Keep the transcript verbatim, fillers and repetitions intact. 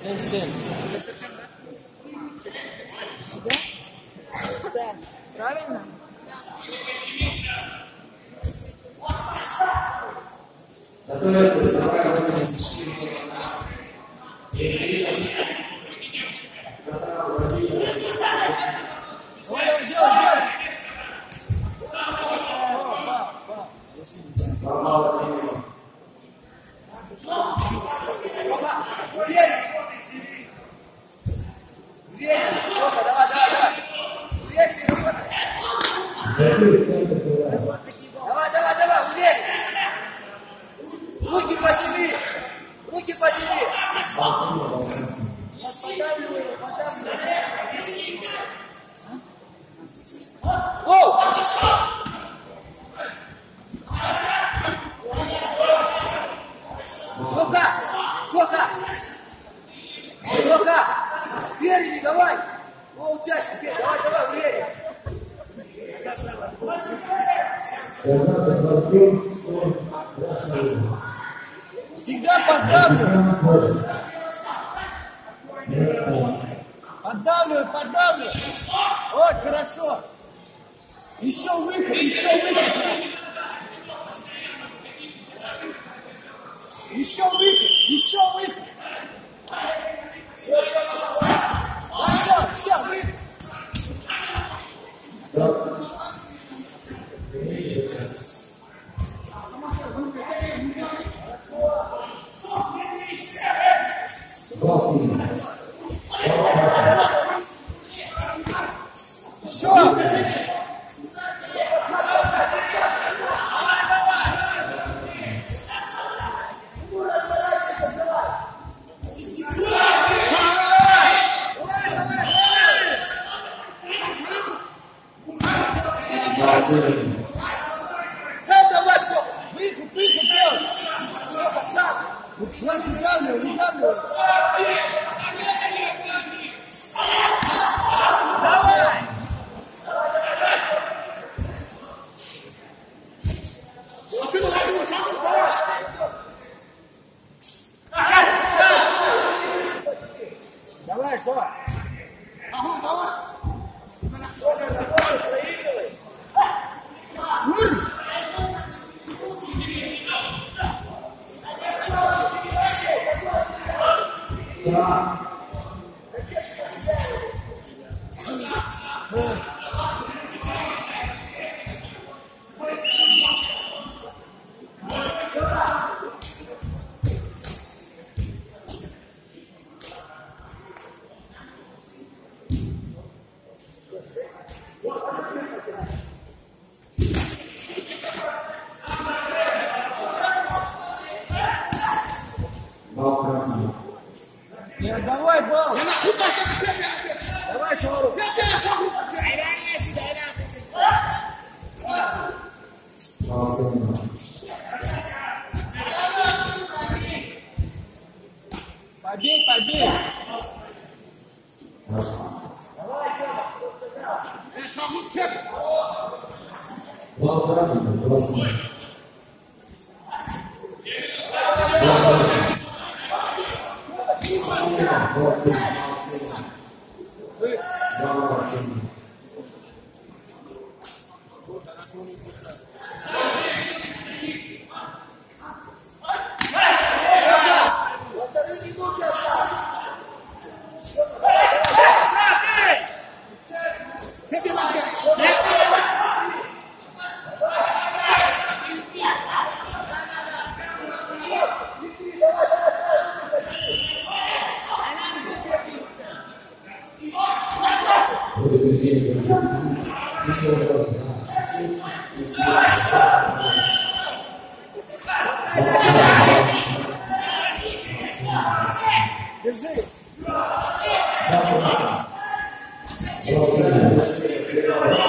семь-семь. Сюда? Да. Правильно? Готовится вторая восемьдесят четыре. Давай, давай, давай, уверен. Руки подними. Руки подними. Оу! Шока! Шока! Шока! Впереди, давай! О, участники, давай, давай, уверен! Всегда поставлю! Поддавливай, поддавливай! Вот, хорошо! Еще выход, еще выход! Еще выход, еще выход! Все, все, выход! Еще! Это ваше! Выход, выход делай! Выдавливай, выдавливай! Давай! Давай, что? Ага, давай! Нет, давай, бал! Давай, Шамару! Побей, побей! Держи!